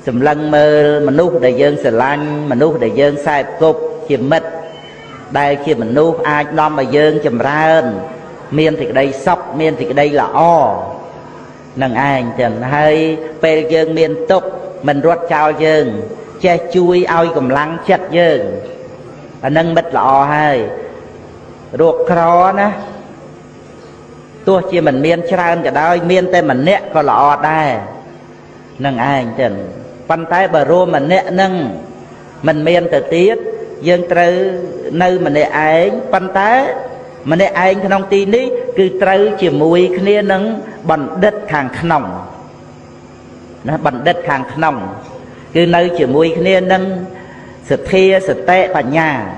sầm lăng mơ mình nuốt để dương sờ lanh mình nuốt để dương sai cục chìm mít đây khi mình nuốt ai đom mà dương chìm ra miên thì đây sóc miên thì đây là o nâng anh chẳng hay pe dương miên tục mình ruột trao dương che chui ao cầm lăng chặt dương nâng mít là o hay ruột khó nè tôi chỉ mình miên tràn cả đôi miên tên mình nè có lọ đây nâng anh chẳng pan tay bờ rô mình nè nâng mình miên từ tiết dương trừ nơi mình nè anh pan tay mình nè anh không tin đi cứ trừ chỉ mùi kia nâng bằng đất hàng nòng nó bằng đất hàng nòng cứ nơi chỉ mùi kia nâng sự thia sự tệ và nhà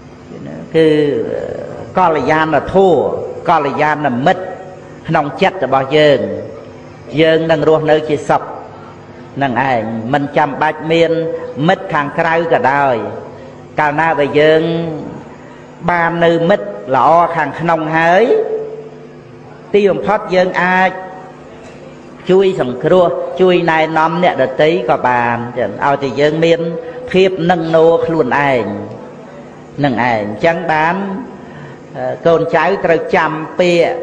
cứ có là gian là thua có là gian là mất nòng chết là bao dương dương nâng ruột nơi chỉ sập nâng ảnh mình chăm bạch miên mất hàng krau cả đời cao na về dương ba nơi mất lọ hàng nông hới tiêu thoát dương ai chui sòng cua chui này nóm nè đợt tí có bàn ao thì dương miên khiếp nâng nô luôn ảnh nâng ảnh chẳng bán con cháuត្រូវចាំពាក្យ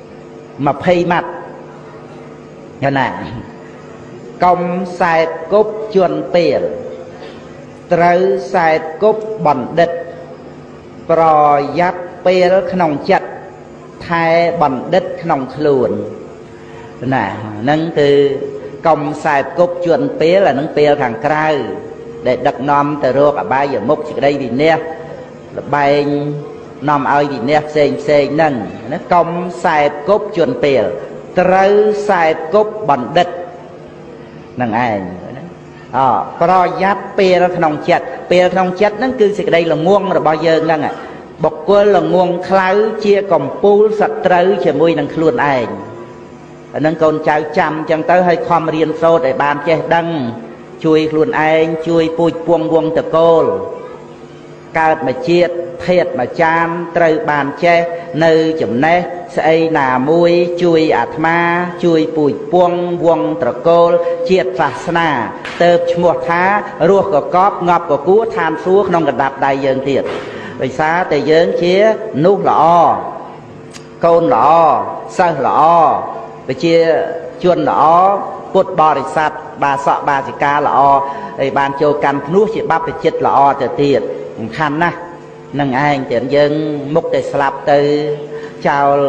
20 ម៉ាត់ឃើញណាកុំខ្សែគប់ជួនពេលត្រូវខ្សែគប់បណ្ឌិតប្រយ័ត្នពេលក្នុងចិត្តថែបណ្ឌិតក្នុងខ្លួនណាហ្នឹងគឺកុំខ្សែគប់ជួនពេលអាហ្នឹងពេលខាងក្រៅដែលដឹកនាំទៅរកអបាយមុខសេចក្តីវិនាសលបែងនាំឲ្យវិនាសផ្សេងហ្នឹងណាកុំខ្សែគប់ជួនពេលត្រូវខ្សែគប់បណ្ឌិតនឹងឯងប្រយ័ត្នពេលក្នុងចិត្តពេលក្នុងចិត្តហ្នឹងគឺសេចក្តីល្ងងរបស់យើងហ្នឹងបុគ្គលល្ងងខ្លៅជាកំពូលសត្រូវជាមួយនឹងខ្លួនឯងអាហ្នឹងកូនចៅចាំចឹងទៅឲ្យខំរៀនសូត្រឲ្យបានចេះដឹងជួយខ្លួនឯងជួយពូជពងវងតកូលកើតមកជាតិធាតមកចានត្រូវបានចេះនៅចំណេះស្អីណាមួយជួយអាត្មាជួយពូជពងវងត្រកូលជាតិសាសនាទៅឈ្មោះថារស់កកប់ងាប់កគួរឋានសួគ៌ក្នុងកណ្ដាប់ដៃយើងទៀតដោយសារតែយើងជានោះល្អកូនល្អសិស្សល្អវិជាជនល្អពុទ្ធបរិស័ទបាសកបាសិកាល្អហើយបានចូលកាន់ភ្នោះជាបព្វជិតល្អទៅទៀតសំខាន់ណាស់នឹងឯងតែយើងមុខតែស្លាប់ទៅចោល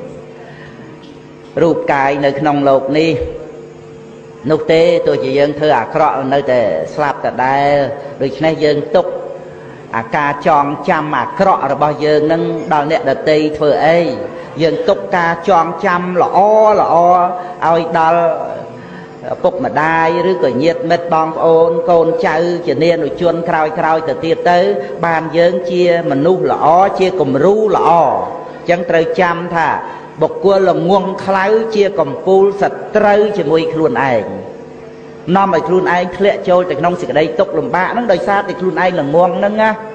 រូបកាយនៅក្នុងโลกនេះនោះទេទោះជាយើងធ្វើអាក្រក់នៅតែស្លាប់ដដែលដូច្នេះយើងទុកអាការចងចាំអាក្រក់របស់យើងនឹងដល់អ្នកដទៃធ្វើអីយើងទុកការចងចាំល្អឲ្យដល់ពុកម្ដាយឬក៏ញាតិមិត្តបងប្អូនកូនចៅជានានុជនក្រោយទៅទៀតទៅបានយើងជាមនុស្សល្អជាគំរូល្អអញ្ចឹងត្រូវចាំថាបុគ្គលល្ងងខ្លៅជាកំពូលសត្រូវជាមួយខ្លួនឯងនាំឲ្យខ្លួនឯងធ្លាក់ចូលទៅក្នុងសេចក្តីទុក្ខលំបាកហ្នឹងដោយសារតែខ្លួនឯងល្ងងហ្នឹងណា